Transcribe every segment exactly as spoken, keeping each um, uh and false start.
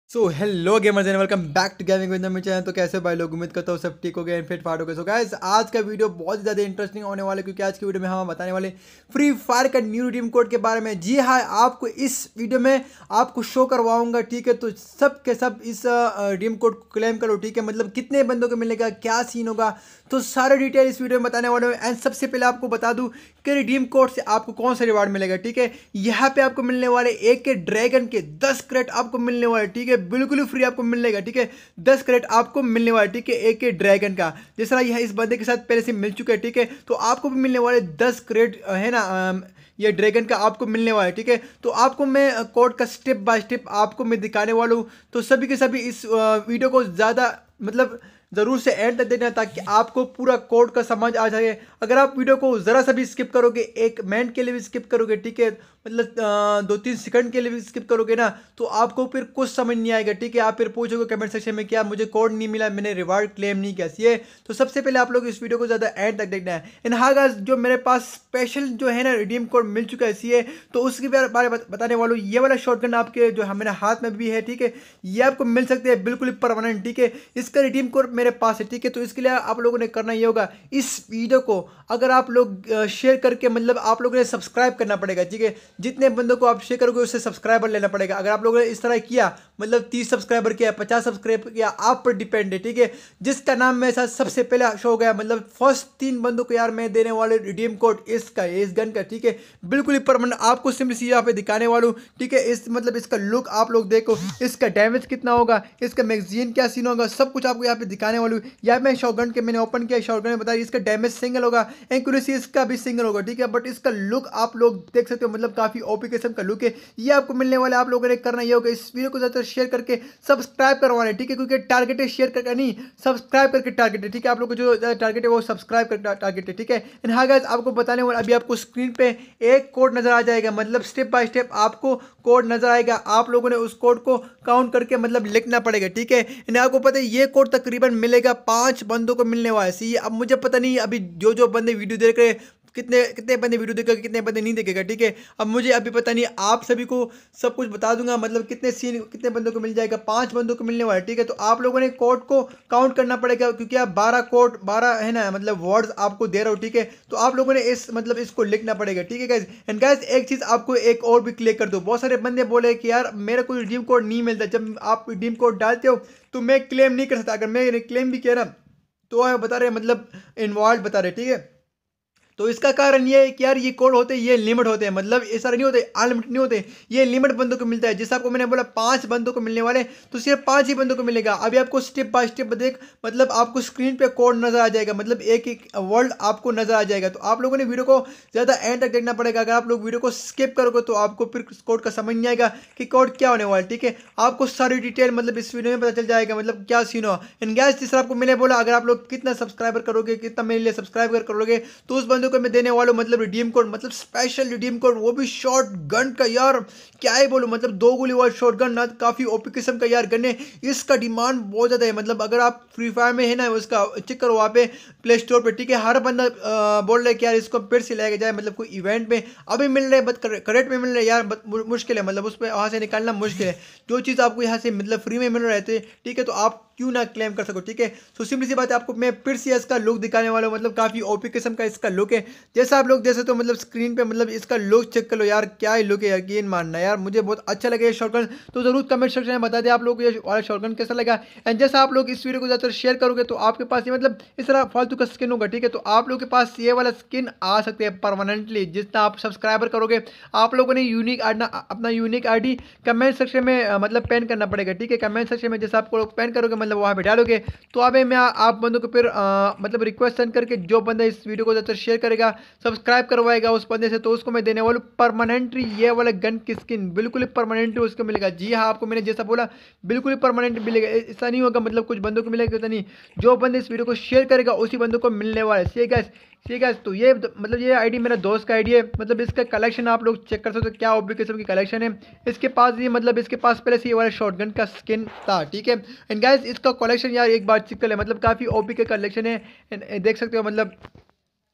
So hello gamers and welcome back to gaming with me channel. तो कैसे भाई लोग, उम्मीद करता हूँ सब ठीक हो गए, फिट फाट हो गए। सो गाइस आज का वीडियो बहुत ज़्यादा इंटरेस्टिंग होने वाला है, क्योंकि आज की वीडियो में हम बताने वाले फ्री फायर का न्यू रिडीम कोड के बारे में। जी हाँ, आपको इस वीडियो में आपको शो करवाऊंगा, ठीक है। तो सब के सब इस रिडीम कोड को क्लेम करो, ठीक है। मतलब कितने बंदों को मिलेगा, क्या सीन होगा, तो सारे डिटेल इस वीडियो में बताने वाले हैं। एंड सबसे पहले आपको बता दूं कि रिडीम कोड से आपको कौन सा रिवार्ड मिलेगा, ठीक है। यहाँ पे आपको मिलने वाले एक के ड्रैगन के दस क्रेट आपको मिलने वाले, ठीक है। बिल्कुल ही फ्री आपको मिलेगा, ठीक है। दस क्रेट आपको मिलने वाले, ठीक है, एक के ड्रैगन का। जिस तरह यह इस बंदे के साथ पहले से मिल चुका है, ठीक है। तो आपको भी मिलने वाले दस क्रेट है ना, ये ड्रैगन का आपको मिलने वाला है, ठीक है। तो आपको मैं कोड का स्टेप बाय स्टेप आपको मैं दिखाने वाला हूँ। तो सभी के सभी इस वीडियो को ज़्यादा मतलब ज़रूर से एंड तक देना, ताकि आपको पूरा कोड का समझ आ जाए। अगर आप वीडियो को ज़रा सा भी स्किप करोगे, एक मिनट के लिए भी स्किप करोगे, ठीक है, मतलब दो तीन सेकंड के लिए भी स्किप करोगे ना, तो आपको फिर कुछ समझ नहीं आएगा, ठीक है। आप फिर पूछोगे कमेंट सेक्शन में क्या मुझे कोड नहीं मिला, मैंने रिवार्ड क्लेम नहीं किया। ये तो सबसे पहले आप लोग इस वीडियो को ज़्यादा एंड तक देखना है। इन हाँ गाइस, जो मेरे पास स्पेशल जो है ना रिडीम कोड मिल चुका है सी तो उसके बारे में बताने वाला हूँ। ये वाला शॉटगन आपके जो मेरे हाथ में भी है, ठीक है, ये आपको मिल सकते हैं बिल्कुल परमानेंट, ठीक है। इसका रिडीम कोड मेरे पास है, ठीक है। तो इसके लिए आप लोगों ने करना ये होगा, इस वीडियो को अगर आप लोग शेयर करके मतलब आप लोगों ने सब्सक्राइब करना पड़ेगा, ठीक है। जितने बंदों को आप शेयर करोगे उससे सब्सक्राइबर लेना पड़ेगा। अगर आप लोगों ने इस तरह किया, मतलब तीस सब्सक्राइबर किया, पचास सब्सक्राइबर किया, आप पर डिपेंड है, ठीक है। जिसका नाम मेरे साथ सबसे पहले शो हो गया, मतलब फर्स्ट तीन बंदों को यार मैं देने वाले रिडीम कोड इसका, इस गन का, ठीक है। बिल्कुल ही परमानेंट आपको सिंपल सी यहाँ पे दिखाने वाला हूँ, ठीक है। इस मतलब इसका लुक आप लोग देखो, इसका डैमेज कितना होगा, इसका मैगजीन क्या सीन होगा, सब कुछ आपको यहाँ पे दिखाने वाला हूँ। यहाँ मैं शॉटगन के मैंने ओपन किया, शॉटगन में बताया इसका डैमेज सिंगल होगा, एक्यूरेसी इसका भी सिंगल होगा, ठीक है। बट इसका लुक आप लोग देख सकते हो, मतलब काफी ओपी किस्म का लुक है। ये आपको मिलने वाले, आप लोगों ने करना ये होगा, इस वीडियो को ज्यादा शेयर करके सब्सक्राइब करवाना है, ठीक है। क्योंकि टारगेट है शेयर करके नहीं, सब्सक्राइब करके टारगेट है, ठीक है। आप लोग को जो टारगेट है वो सब्सक्राइब करके टारगेट है, ठीक है। एंड हाँ गाइस, आपको बताने वाला अभी आपको स्क्रीन पे एक कोड नजर आ जाएगा, मतलब स्टेप बाय स्टेप आपको कोड नजर आएगा। आप लोगों ने उस कोड को काउंट करके मतलब लिखना पड़ेगा, ठीक है। एंड आपको पता है ये कोड तकरीबन मिलेगा पांच बंदों को मिलने वाला है। सी अब मुझे पता नहीं अभी जो जो बंदे वीडियो देख रहे हैं कितने कितने बंदे वीडियो देखेगा, कितने बंदे नहीं देखेगा, ठीक है। अब मुझे अभी पता नहीं, आप सभी को सब कुछ बता दूंगा, मतलब कितने सीन कितने बंदों को मिल जाएगा, पांच बंदों को मिलने वाला है, ठीक है। तो आप लोगों ने कोड को काउंट करना पड़ेगा, क्योंकि आप बारह कोड बारह है ना, मतलब वर्ड्स आपको दे रहा हूँ, ठीक है। तो आप लोगों ने इस मतलब इसको लिखना पड़ेगा, ठीक है गाइस। एंड गाइस एक चीज आपको एक और भी क्लियर कर दो, बहुत सारे बंदे बोले कि यार मेरा कोई रिडीम कोड नहीं मिलता। जब आप रिडीम कोड डालते हो तो मैं क्लेम नहीं कर सकता, अगर मैं क्लेम भी किया ना तो बता रहे मतलब इन्वॉल्व बता रहे, ठीक है। तो इसका कारण ये है कि यार ये कोड होते हैं, ये लिमिट होते हैं, मतलब ये सारे नहीं होते, अनलिमिटेड नहीं होते, ये लिमिट बंदों को मिलता है। जैसे आपको मैंने बोला पांच बंदों को मिलने वाले, तो सिर्फ पांच ही बंदों को मिलेगा। अभी आपको स्टेप बाय स्टेप देख, मतलब आपको स्क्रीन पे कोड नजर आ जाएगा, मतलब एक एक वर्ड आपको नजर आ जाएगा। तो आप लोगों ने वीडियो को ज्यादा एंड तक देखना पड़ेगा। अगर आप लोग वीडियो को स्किप करोगे तो आपको फिर कोड का समझ नहीं आएगा कि कोड क्या होने वाला है, ठीक है। आपको सारी डिटेल मतलब इस वीडियो में पता चल जाएगा, मतलब क्या सीन हो। इन गैस जिस तरह आपको मैंने बोला, अगर आप लोग कितना सब्सक्राइबर करोगे, कितना मेरे लिए सब्सक्राइबर करोगे, तो उस बंदों को मैं देने वाला हूं मतलब रिडीम कोड, मतलब स्पेशल रिडीम कोड, वो भी शॉर्ट गन का। यार क्या ही बोलूं, मतलब दो गोली वाला शॉर्ट गन ना, काफी ओपी किस्म का यार गन है। इसका डिमांड बहुत ज्यादा है, मतलब अगर आप फ्री फायर में है ना, उसका चेक करो वहाँ पे प्ले स्टोर पे, ठीक है। हर बंदा बोल रहा है कि यार इसको फिर से लाया जाए, मतलब कोई इवेंट में अभी मिल रहा है, बट करेक्ट में मिल रहा है यार, मुश्किल है, मतलब उस पर वहाँ से निकालना मुश्किल है। जो चीज़ आपको यहाँ से मतलब फ्री में मिल रहे थे, ठीक है, तो आप क्यों ना क्लेम कर सको, ठीक है। तो सिंपली सी बात है, आपको मैं फिर से इसका लुक दिखाने वाला हूँ, मतलब काफी ओपी किस्म का इसका लुक है। जैसा आप लोग देख सकते हो, मतलब स्क्रीन पे मतलब इसका लुक चेक कर लो यार, क्या ही लुक है, यकीन मानना यार, मुझे बहुत अच्छा लगा ये शॉटगन। तो जरूर कमेंट सेक्शन में बता दें आप लोग को ये वाला शॉटगन कैसा लगा। एंड जैसा आप लोग इस वीडियो को ज़्यादातर शेयर करोगे तो आपके पास ये मतलब इस तरह फालतू का स्किन होगा, ठीक है। तो आप लोग के पास ये वाला स्किन आ सकते हैं परमानेंटली, जितना आप सब्सक्राइबर करोगे। आप लोगों ने यूनिक अपना unique I D comment section में मतलब पेन करना पड़ेगा, ठीक है। कमेंट सेक्शन में जैसे आप लोग पेन करोगे, मतलब वहाँ पे डालोगे, तो अब मैं आप बंदों को फिर आ, मतलब रिक्वेस्ट सेंड करके जो बंदा इस वीडियो को ज़्यादातर शेयर करेगा, सब्सक्राइब करवाएगा उस बंदे से, तो उसको मैं देने वाला हूँ परमानेंटली ये वाला गन की स्किन, बिल्कुल ही परमानेंटली उसको मिलेगा। जी हाँ, आपको मैंने जैसा बोला बिल्कुल ही परमानेंट मिलेगा, ऐसा नहीं होगा मतलब कुछ बंदों को मिलेगा, ऐसा नहीं। जो बंदे इस वीडियो को शेयर करेगा उसी बंदों को मिलने वाला है। सी गाइस, ठीक है। तो ये मतलब ये आईडी मेरा दोस्त का आईडी है, मतलब इसका कलेक्शन आप लोग चेक कर सकते हो, क्या ओब्लिकेशन की कलेक्शन है इसके पास। ये मतलब इसके पास पहले से ये वाला शॉटगन का स्किन था, ठीक है। एंड गाइस इसका कलेक्शन यार एक बार चेक कर ले, मतलब काफ़ी ओपी का कलेक्शन है, देख सकते हो, मतलब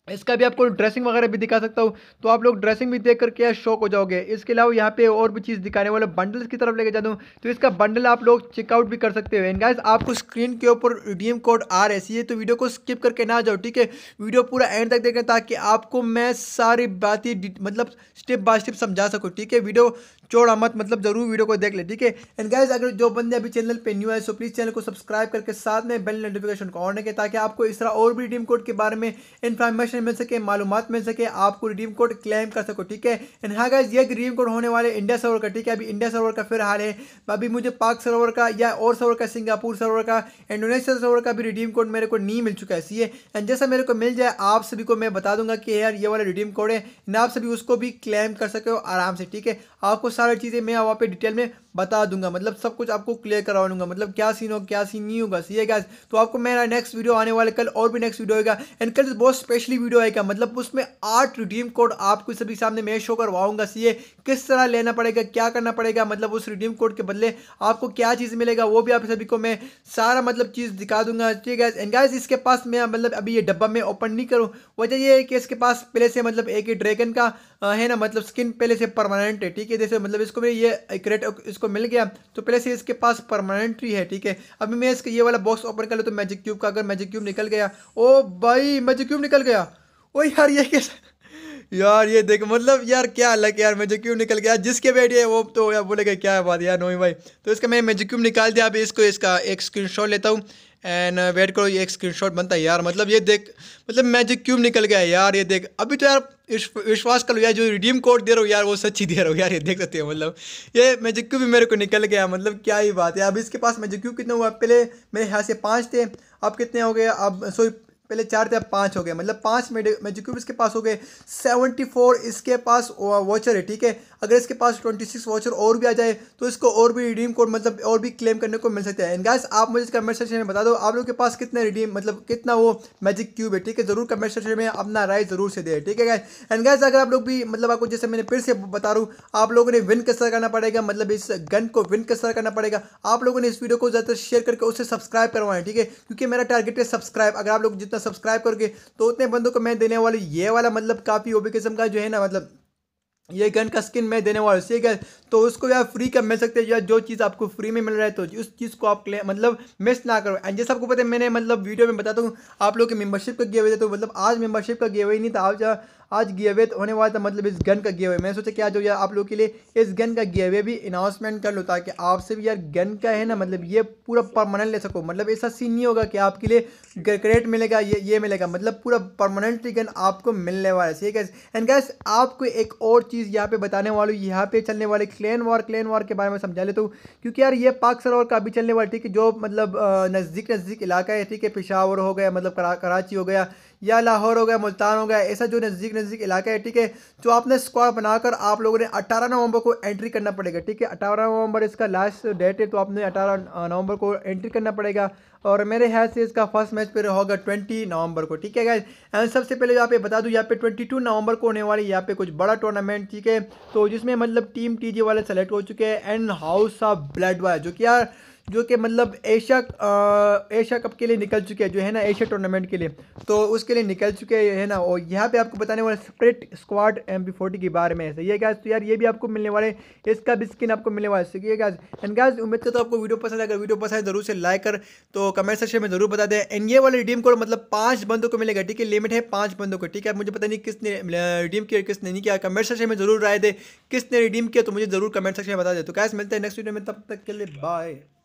इसका भी आपको ड्रेसिंग वगैरह भी दिखा सकता हूँ, तो आप लोग ड्रेसिंग भी देख करके शौक हो जाओगे। इसके अलावा यहाँ पे और भी चीज़ दिखाने वाले बंडल्स की तरफ लेके जा दूँ, तो इसका बंडल आप लोग चेकआउट भी कर सकते हो। एंड गाइस आपको स्क्रीन के ऊपर रिडीम कोड आ रहा है, तो वीडियो को स्किप करके ना जाओ, ठीक है। वीडियो पूरा एंड तक देखें ताकि आपको मैं सारी बातें मतलब स्टेप बाय स्टेप समझा सकूँ, ठीक है। वीडियो छोड़ा मत, मतलब जरूर वीडियो को देख ले, ठीक है। एंड गाइस अगर जो बंदे अभी चैनल पे न्यू है सो प्लीज चैनल को सब्सक्राइब करके साथ में बेल नोटिफिकेशन को ऑन रखें, ताकि आपको इस तरह और भी रिडीम कोड के बारे में इन्फॉर्मेशन मिल सके, मालूमात मिल सके, आपको रिडीम कोड क्लेम कर सको, ठीक है। एंड हाँ गाइस ये रिडीम कोड होने वाले इंडिया सर्वर का, ठीक है। अभी इंडिया सर्वर का फिर हाल है, अभी मुझे पाक सर्वर का या और सर्वर का, सिंगापुर सर्वर का, इंडोनेशिया सर्वर का भी रिडीम कोड मेरे को नहीं मिल चुका है, सी है। एंड जैसा मेरे को मिल जाए आप सभी को मैं बता दूंगा कि यार ये वाला रिडीम कोड है, आप सभी उसको भी क्लेम कर सके हो आराम से, ठीक है। आपको सारी चीज़ें मैं वहाँ पे डिटेल में बता दूंगा, मतलब सब कुछ आपको क्लियर करवा दूंगा, मतलब क्या सीन हो क्या सीन नहीं होगा, सी है गाइस। तो आपको मेरा नेक्स्ट वीडियो आने वाले कल और भी नेक्स्ट वीडियो होगा, एंड कल बहुत स्पेशली वीडियो आएगा, मतलब उसमें आठ रिडीम कोड आपको सभी सामने मैं शो करवाऊंगा, सी है। किस तरह लेना पड़ेगा, क्या करना पड़ेगा, मतलब उस रिडीम कोड के बदले आपको क्या चीज़ मिलेगा, वो भी आप सभी को मैं सारा मतलब चीज़ दिखा दूंगा, ठीक है। एंड गाइस इसके पास मैं मतलब अभी ये डब्बा में ओपन नहीं करूँ, वजह ये है कि इसके पास पहले से मतलब एक ही ड्रैगन का है ना, मतलब स्किन पहले से परमानेंट है, ठीक है। जैसे मतलब इसको मेरे ये क्रेट इसको मिल गया तो पहले से इसके पास परमानेंट ही है, ठीक है। अभी मैं इसका ये वाला बॉक्स ओपन कर लूँ तो मैजिक क्यूब का, अगर मैजिक क्यूब निकल गया, ओ भाई मैजिक क्यूब निकल गया, ओ यार ये कैसे यार, ये देख मतलब यार क्या लग यार, मैजिक क्यूब निकल गया। जिसके बैठे है वो तो यार बोलेगा क्या है बात यार नोई भाई। तो इसका मैं मैजिक क्यूब निकाल दिया, अभी इसको इसका एक स्क्रीनशॉट लेता हूँ एंड वेट करो, ये एक स्क्रीनशॉट बनता है यार, मतलब ये देख मतलब मैजिक क्यूब निकल गया यार, ये देख। अभी तो यार विश्वास कर लो यार, जो रिडीम कोड दे रहा हूँ यार वो सच्ची दे रहा हूँ यार, ये देख सकते हो, मतलब ये मैजिक क्यूब भी मेरे को निकल गया, मतलब क्या ही बात है। अब इसके पास मैजिक क्यूब कितने हुआ, पहले मेरे यहाँ से पाँच थे, अब कितने हो गए, अब सॉरी पहले चार थे अब पाँच हो गए, मतलब पाँच मैजिक क्यूब इसके पास हो गए। सेवेंटी फोर इसके पास वॉचर है, ठीक है। अगर इसके पास ट्वेंटी सिक्स वॉचर और भी आ जाए तो इसको और भी रिडीम कोड मतलब और भी क्लेम करने को मिल सकता है। एंड गाइस आप मुझे कमेंट सेक्शन में बता दो आप लोगों के पास कितने रिडीम मतलब कितना वो मैजिक क्यूब है, ठीक है। जरूर कमेंट सेक्शन में अपना राय जरूर से दे, ठीक है गाइस। एंड गाइस अगर आप लोग भी मतलब आपको जैसे मैंने फिर से बता रहा हूँ, आप लोगों ने विन किस तरह करना पड़ेगा, मतलब इस गन को विन किस तरह करना पड़ेगा, आप लोगों ने इस वीडियो को ज़्यादा शेयर करके उससे सब्सक्राइब करवाएं, ठीक है। क्योंकि मेरा टारगेट है सब्सक्राइब, अगर आप लोग जितना सब्सक्राइब करोगे तो उतने बंदों को मैं देने वाली ये वाला मतलब काफ़ी ओबी किस्म का जो है ना, मतलब ये गन का स्किन मैं देने वाला हूँ, ठीक है। तो उसको यार फ्री का मिल सकते हैं, या जो चीज़ आपको फ्री में मिल रहा है तो उस चीज़ को आप मतलब मिस ना करो। एंड जैसे आपको पता है मैंने मतलब वीडियो में बताता हूँ आप लोग की मेंबरशिप का गिव अवे, तो मतलब आज मेंबरशिप का गिव अवे नहीं था, आज आज गिव अवे होने वाला था, मतलब इस गन का गिव अवे। मैंने सोचा क्या जो यार आप लोग के लिए इस गन का गिव अवे भी अनाउंसमेंट कर लो, ताकि आपसे भी यार गन का है ना मतलब ये पूरा परमानेंट ले सको, मतलब ऐसा सीन नहीं होगा कि आपके लिए क्रेडिट मिलेगा ये ये मिलेगा, मतलब पूरा परमानेंटली गन आपको मिलने वाला है, ठीक है। एंड गाइस आपको एक और चीज़ यहाँ पे बताने वाली हूँ, यहाँ पे चलने वाले क्लैन वॉर क्लैन वॉर के बारे में समझा लेता हूँ, क्योंकि यार ये पाक सर्वर का भी चलने वाला, ठीक है। जो मतलब नज़दीक नज़दीक इलाका है, ठीक है, पेशावर हो गया, मतलब करा, कराची हो गया, या लाहौर हो गया, मुल्तान हो गया, ऐसा जो नज़दीक नज़दीक इलाका है, ठीक है। जो आपने स्क्वाड बनाकर आप लोगों ने अठारह नवंबर को एंट्री करना पड़ेगा, ठीक है। अठारह नवंबर इसका लास्ट डेट है, तो आपने अठारह नवंबर को एंट्री करना पड़ेगा, और मेरे ख्याल से इसका फर्स्ट मैच फिर होगा ट्वेंटी नवंबर को, ठीक है गाइस। एंड सबसे पहले यहाँ पे बता दूँ यहाँ पे ट्वेंटी टू नवंबर को होने वाली यहाँ पे कुछ बड़ा टूर्नामेंट, ठीक है। तो जिसमें मतलब टीम टीजी वाले सेलेक्ट हो चुके हैं, एंड हाउस ऑफ ब्लड वाले जो कि यार जो कि मतलब एशिया एशिया कप के लिए निकल चुके हैं, जो है ना एशिया टूर्नामेंट के लिए, तो उसके लिए निकल चुके हैं, है ना। और यहाँ पे आपको बताने वाले spirit squad M P forty के बारे में है, ये गाइस। तो यार ये भी आपको मिलने वाले, इसका भी स्किन आपको मिलने वाला है, गाइस। एंड गाइस उम्मीद करता हूं आपको वीडियो पसंद है, अगर वीडियो पसंद है जरूर से लाइक कर तो कमेंट सेक्शन में जरूर बता दें। एंड ये वाला रिडीम कोड मतलब पाँच बंदों को मिलेगा, ठीक है, लिमिट है पाँच बंदों को, ठीक है। मुझे पता नहीं किसने रिडीम किया किसने नहीं किया, कमेंट सेक्शन में जरूर राय दे किसने रिडीम किया, तो मुझे जरूर कमेंट सेक्शन में बता दे। तो गाइस मिलते हैं नेक्स्ट वीडियो में, तब तक के लिए बाय।